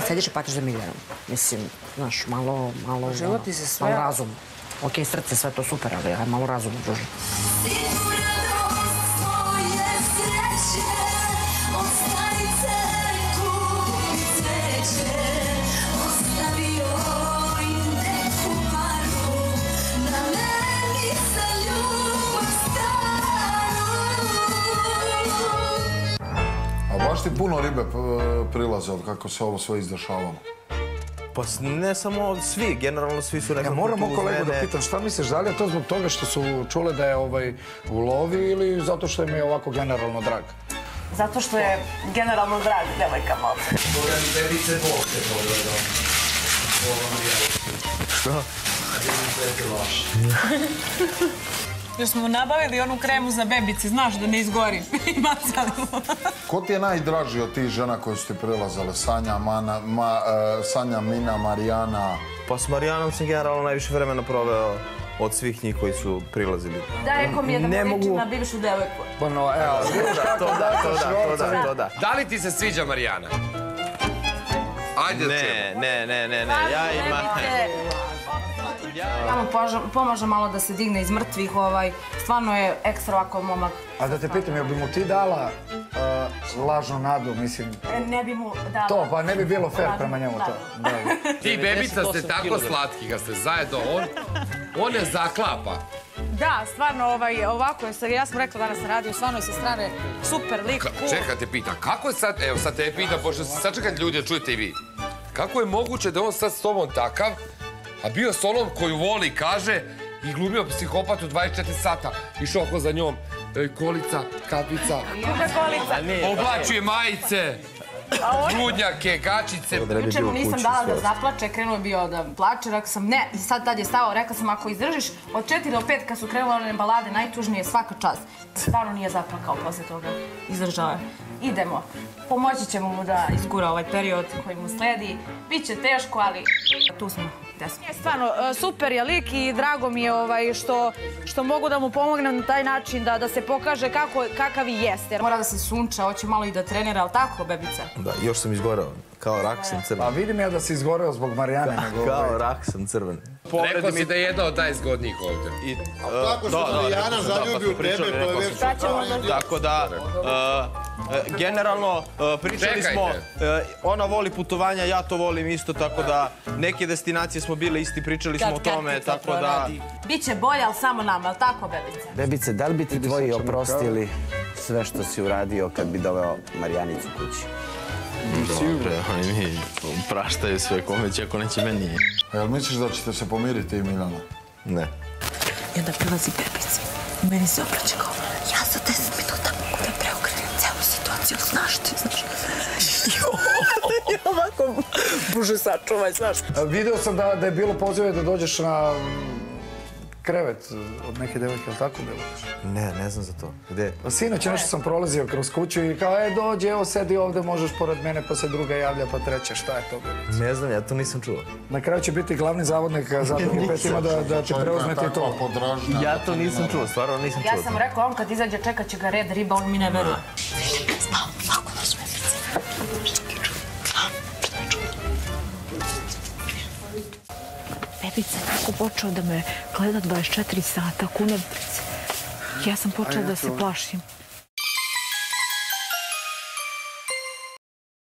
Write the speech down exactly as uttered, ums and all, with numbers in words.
sediš i patiš za Miljanom. Mislim, znaš, malo, malo, život ti se sve... malo razum. Ok, srce, sve to super, ali aj malo razum, druže. Baš ti puno ribe prilaze od kako se ovo sve izdešavalo? Pa ne samo svi, generalno svi su nekako... Moram moj kolegu da pitam, šta misliš, da li je to zbog toga što su čule da je u lovi ili zato što im je ovako generalno drag? Zato što je generalno drag, devojka malo. Boga mi bebice bokse pogledao. Što? Bebice loše. Još smo nabavili onu kremu za bebice, znaš da ne izgorim. Ko ti je najdraži od tih žena koje su ti prilazale? Sanja, Mana, Ma, uh, Sanja, Mina, Marijana? Pa s Marijanom sam generalno najviše vremena proveo od svih njih koji su prilazili. Da, rekao mi je da mu ličim na bivšu devojku. Pa no, evo, to da, to da, to da, to da. Da li ti se sviđa Marijana? Ajde da čujemo. Ne, ne, ne, ne, ja imam... Ja mu pomažem malo da se digne iz mrtvih, stvarno je ekstra ovako momak. A da te pitam, jel bi mu ti dala lažnu nadu, mislim... Ne bi mu dala... To, pa ne bi bilo fair prema njemu to. Ti bebica ste tako slatki, kad ste zajedno, on ne zaklapa. Da, stvarno, ovako je, ja sam rekla danas na radiju, stvarno je sa strane super lik, cool. Čekaj, te pitam, kako je sad, evo sad te pitam, pošto se sačekajte ljudi, čujete i vi. Kako je moguće da on sad s tobom takav, a bio s onom koju voli, kaže, i glumio psihopatu dvadeset četiri sata. Išao oko za njom, kolica, kapica, oblačuje majice, grudnjake, gačice. Juče mu nisam dala da zaplače, krenuo je bio da plače, rekao sam ne, i sad tad je stao, rekao sam ako izdržiš od četiri do pet kad su krenule one balade, najtužnije svaka čast. Stvarno nije zaplakao posle toga, izdržao je. Idemo, pomoći ćemo mu da izgura ovaj period koji mu sledi. Biće teško, ali tu smo. Stvarno, super je lik i drago mi je što mogu da mu pomognem na taj način da se pokaže kakav i jeste. Mora da se sunča, hoće malo i da trenira, ali tako, bebica? Da, još sam izgoreo. Kao rak sam crven. A vidim ja da si izgoreo zbog Marijane. Kao rak sam crven. Rekao si da je jedna od najzgodnijih ovdje. Tako što Marijana zaljubi u tebe, to je već... Tako da, generalno, pričali smo, ona voli putovanja, ja to volim isto, tako da neke destinacije smo bile isti, pričali smo o tome, tako da... Biće bolje, ali samo nama, ali tako, bebice? Bebice, da li bi ti tvoji oprostili sve što si uradio kad bi doveo Marijanicu kući? Dobre, oni mi praštaju sve kome će, ako neće meni. Jel misliš da ćete se pomiriti i Miljana? Ne. I onda prilazi bebici. I meni se obraća kao, ja za deset minuta mogu da preokrenem celu situaciju, znaš ti, znaš. I ovako, Bože, sačuvaj, znaš. Video sam da je bilo pozive da dođeš na krevet od neke devojke, ali tako bilo? Ne, ne znam za to. Gde? Sinoć nešto sam prolazio kroz kuću i kao, e, dođi, evo, sedi ovde, možeš pored mene, pa se druga javlja, pa treća, šta je to bilo? Ne znam, ja to nisam čuo. Na kraju će biti glavni zavodnik za drugi petima da će preuzmeti to. Ja to nisam čuo, stvarno nisam čuo. Ja sam rekao, on kad izađe čekat će ga red riba, on mi ne veruje. Spao, lako noć bebice. Bebica je tako počeo da me gleda dvadeset četiri sata, kunevice. Ja sam počela da se plašim.